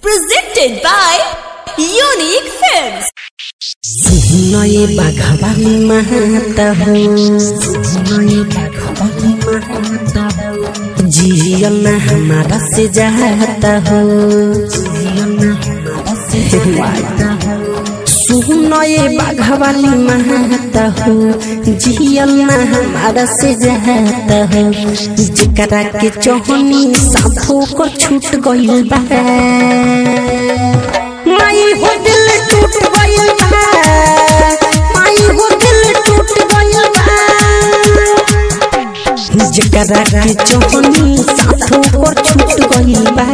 Presented by Unique Films. सुनये बाघवाली महता हो, सुनये बाघवाली महता हो, जियना हमारा से जाता हो, जियना हमारा से जाता हो। सुनये बाघवाली महता हो, जियना हमारा से जाता हो। जिकरा के चोहनी साफो को छूट गइल बा, माई हो दिल टूट गइल बा, माई हो दिल टूट गइल बा। जिकरा के चोहनी साफो को छूट गइल बा,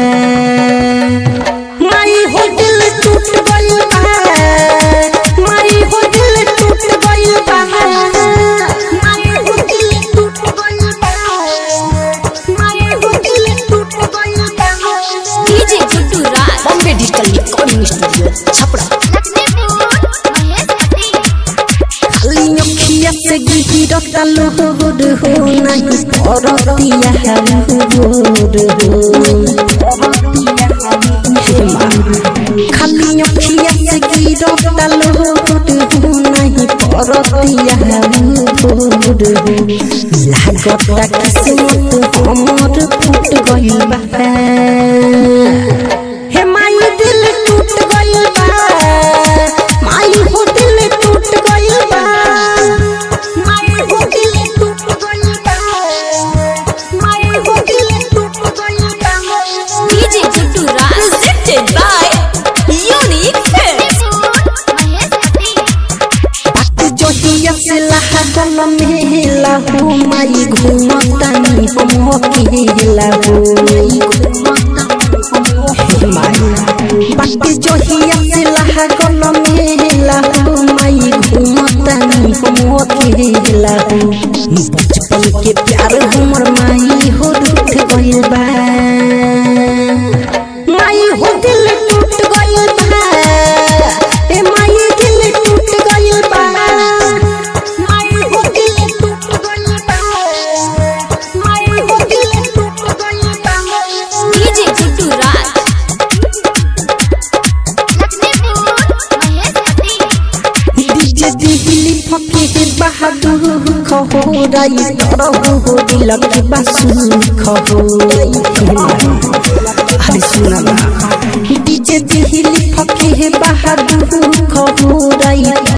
माई हो दिल टूट गइल बा, माई हो दिल टूट गइल बा, माई हो दिल टूट गइल बा, माई हो दिल टूट गइल बा। DJ Guddu Raj. Bombay digital recording studio Chhapra. खाली अखिया से गिरता लोड हो, नहीं परतिया लोड हो। खाली अखिया से गिरता लोड हो, नहीं परतिया लोड हो। लागता किस्मत हमर फूट गइल बा, हे माई दिल टूट गइल बा, माई हो दिल टूट गइल बा, माई हो दिल टूट गइल बा, माई हो दिल टूट गइल बा। DJ Guddu Raj. Presented by Unique Films. बात जोहिया से लागल मेला हो, माई घूमतानी हम अकेला हो। बात जोहिया से लागल मेला हो, माई घूमतानी हम अकेला हो। बचपन के प्यार हमर माई हो रूठ गइल बा, माई हो दिल टूट गइल बा, ए माई दिल टूट गइल बा, माई हो दिल टूट गइल बा, माई हो दिल टूट गइल बा। DJ Guddu Raj. डीजे दिली फके बहादुर खहो राई तरह हो दिल के बासु खहो। अरे सुना ना, डीजे दिली फके बहादुर खहो राई